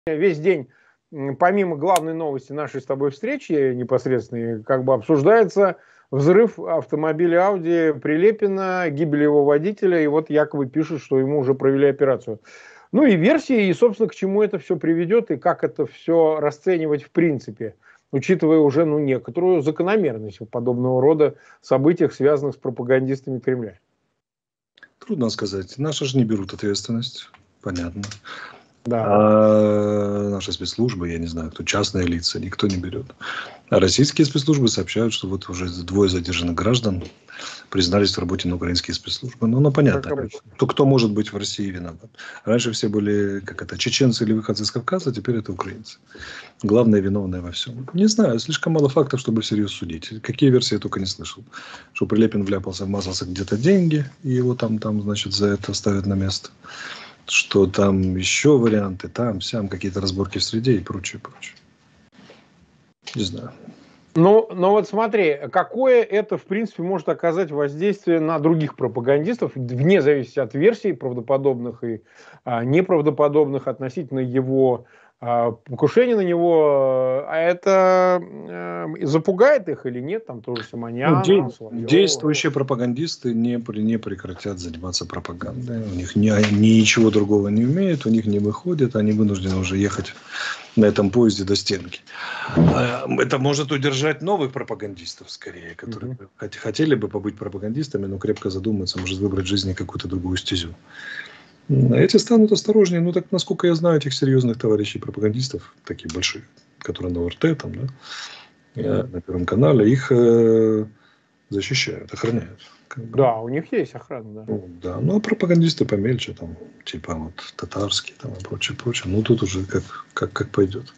весь день, помимо главной новости нашей с тобой встречи непосредственной, как бы обсуждается взрыв автомобиля Audi Прилепина, гибель его водителя, и вот якобы пишут, что ему уже провели операцию. Ну и версии, и, собственно, к чему это все приведет, и как это все расценивать в принципе, учитывая уже некоторую закономерность в подобного рода событиях, связанных с пропагандистами Кремля. Трудно сказать. Наши же не берут ответственность, понятно. Да. А наши спецслужбы, я не знаю, кто, частные лица, никто не берет. А российские спецслужбы сообщают, что вот уже 2 задержанных граждан признались в работе на украинские спецслужбы. Ну понятно, кто может быть в России виноват. Раньше все были, чеченцы или выходцы из Кавказа, теперь это украинцы. Главные виновные во всем. Не знаю, слишком мало фактов, чтобы всерьез судить. Какие версии я только не слышал. Что Прилепин вляпался, вмазался где-то деньги, и его там, значит, за это ставят на место. Что там еще варианты, там, сям, какие-то разборки в среде и прочее. Не знаю. Ну вот смотри, какое это, в принципе, может оказать воздействие на других пропагандистов, вне зависимости от версий правдоподобных и неправдоподобных относительно его покушения на него, а это запугает их или нет, там тоже Симонян, действующие пропагандисты не прекратят заниматься пропагандой, у них ничего другого не умеют, у них не выходит, они вынуждены уже ехать на этом поезде до стенки. Это может удержать новых пропагандистов, скорее, которые хотели бы побыть пропагандистами, но крепко задуматься, может выбрать в жизни какую-то другую стезю. Эти станут осторожнее. Ну, так, насколько я знаю, этих серьезных товарищей пропагандистов, таких больших, которые на ОРТ, там, да, на Первом канале, их защищают, охраняют. Да, у них есть охрана, да. Да, ну, а пропагандисты помельче, там, типа вот татарские, там, и прочее. Ну, тут уже как пойдет.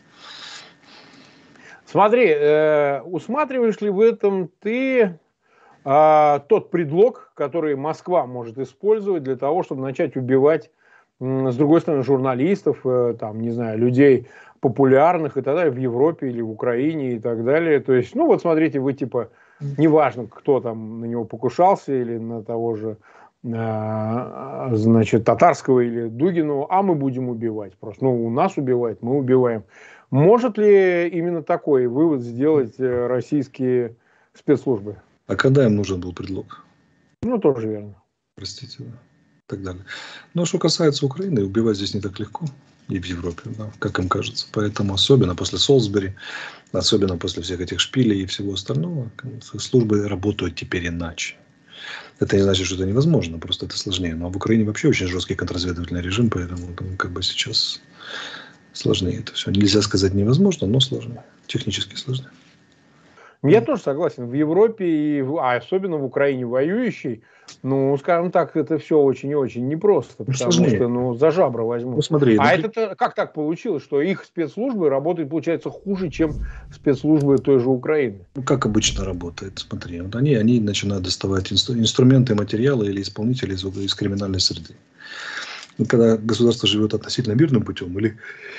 Смотри, усматриваешь ли в этом ты тот предлог, который Москва может использовать для того, чтобы начать убивать, с другой стороны, журналистов, там, не знаю, людей популярных и так далее в Европе или в Украине и так далее. То есть, ну вот смотрите, вы типа, неважно, кто там на него покушался или на того же, значит, Татарского или Дугину, а мы будем убивать. Просто, у нас убивают, мы убиваем. Может ли именно такой вывод сделать российские спецслужбы? А когда им нужен был предлог? Ну, тоже верно. Простите, да. И так далее. Но что касается Украины, убивать здесь не так легко. И в Европе, да, как им кажется. Поэтому особенно после Солсбери, особенно после всех этих шпилей и всего остального, службы работают теперь иначе. Это не значит, что это невозможно, просто это сложнее. Но в Украине вообще очень жесткий контрразведывательный режим, поэтому сейчас сложнее это все. Нельзя сказать невозможно, но сложнее. Технически сложнее. Я тоже согласен. В Европе, особенно в Украине воюющей, скажем так, это все очень и очень непросто, потому что, за жабры возьмут. Смотри, это как так получилось, что их спецслужбы работают, получается, хуже, чем спецслужбы той же Украины? Как обычно работает, смотри. Вот они начинают доставать инструменты, материалы или исполнителей из криминальной среды. Когда государство живет относительно мирным путем или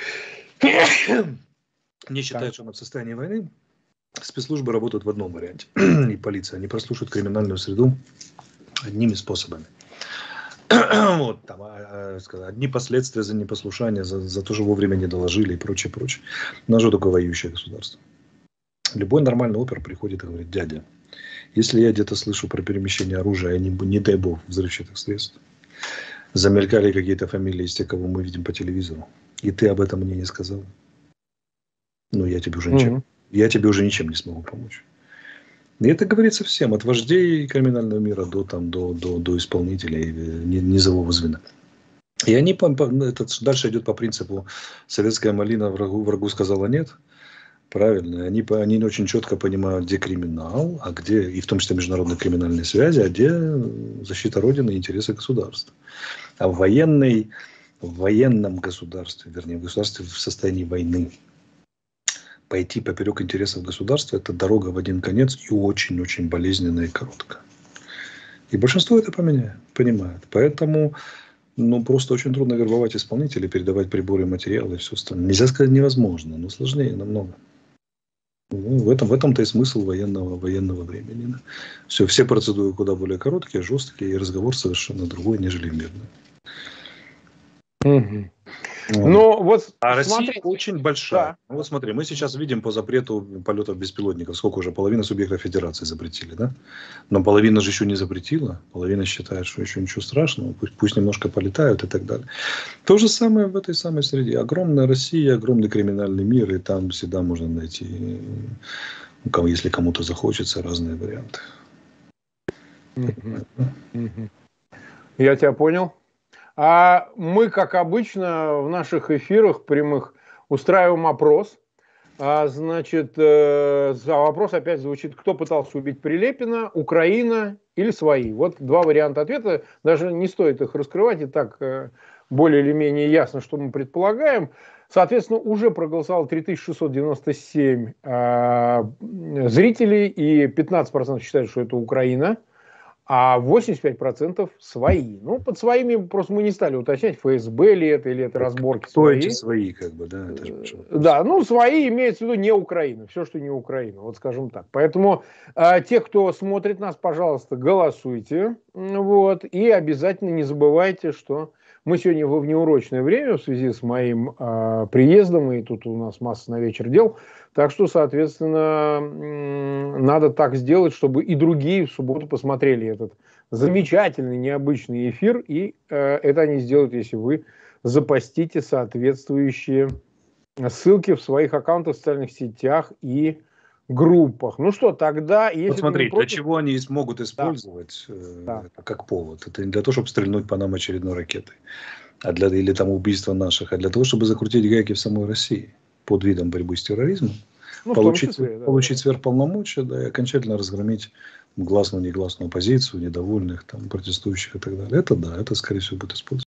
не считает, что оно в состоянии войны, спецслужбы работают в одном варианте. И полиция. Они прослушивают криминальную среду одними способами. Вот, там, одни последствия за непослушание, за то, что вовремя не доложили и прочее. У нас же такое воюющее государство. Любой нормальный опер приходит и говорит: дядя, если я где-то слышу про перемещение оружия, не дай бог, взрывчатых средств, замелькали какие-то фамилии из тех, кого мы видим по телевизору, и ты об этом мне не сказал, я тебе уже ничем не смогу помочь. И это говорится всем, от вождей криминального мира до исполнителей низового звена. И они дальше идет по принципу: советская малина врагу сказала нет. Правильно. Они очень четко понимают, где криминал, а где, и в том числе международные криминальные связи, а где защита Родины и интересы государства. А в военном государстве, вернее, в государстве в состоянии войны, пойти поперек интересов государства — это дорога в один конец и очень-очень болезненная и короткая. И большинство это понимает. Поэтому просто очень трудно вербовать исполнителей, передавать приборы и материалы и все остальное. Нельзя сказать невозможно, но сложнее намного. В этом-то и смысл военного времени. Да? Все процедуры куда более короткие, жесткие, и разговор совершенно другой, нежели мирный. Но вот А смотри, Россия очень большая. да. Вот смотри, мы сейчас видим по запрету полетов беспилотников, сколько уже, половина субъектов федерации запретили, да? Но половина же еще не запретила, половина считает, что еще ничего страшного, пусть немножко полетают и так далее. То же самое в этой самой среде. Огромная Россия, огромный криминальный мир, и там всегда можно найти, если кому-то захочется, разные варианты. Я тебя понял. А мы, как обычно, в наших эфирах прямых устраиваем опрос. Значит, вопрос опять звучит: кто пытался убить Прилепина, Украина или свои? Вот два варианта ответа. Даже не стоит их раскрывать, и так более или менее ясно, что мы предполагаем. Соответственно, уже проголосовало 3697 зрителей, и 15% считают, что это Украина, а 85% свои. Ну, под своими просто мы не стали уточнять, ФСБ ли это, или это разборки Кто свои. эти свои, как бы, да? Это же да, ну, свои имеется в виду не Украина, все, что не Украина, вот скажем так. Поэтому те, кто смотрит нас, пожалуйста, голосуйте, вот, и обязательно не забывайте, что мы сегодня во внеурочное время в связи с моим приездом, и тут у нас масса на вечер дел, так что, соответственно, надо так сделать, чтобы и другие в субботу посмотрели этот замечательный, необычный эфир, и это они сделают, если вы запостите соответствующие ссылки в своих аккаунтах в социальных сетях и группах. Ну что, тогда, если вот смотри, против... для чего они могут использовать как повод? Это не для того, чтобы стрельнуть по нам очередной ракетой, или там убийство наших, а для того, чтобы закрутить гайки в самой России под видом борьбы с терроризмом, получить сверхполномочия, да, и окончательно разгромить гласную, негласную оппозицию, недовольных, там, протестующих и так далее. Это да, это, скорее всего, будет использовано.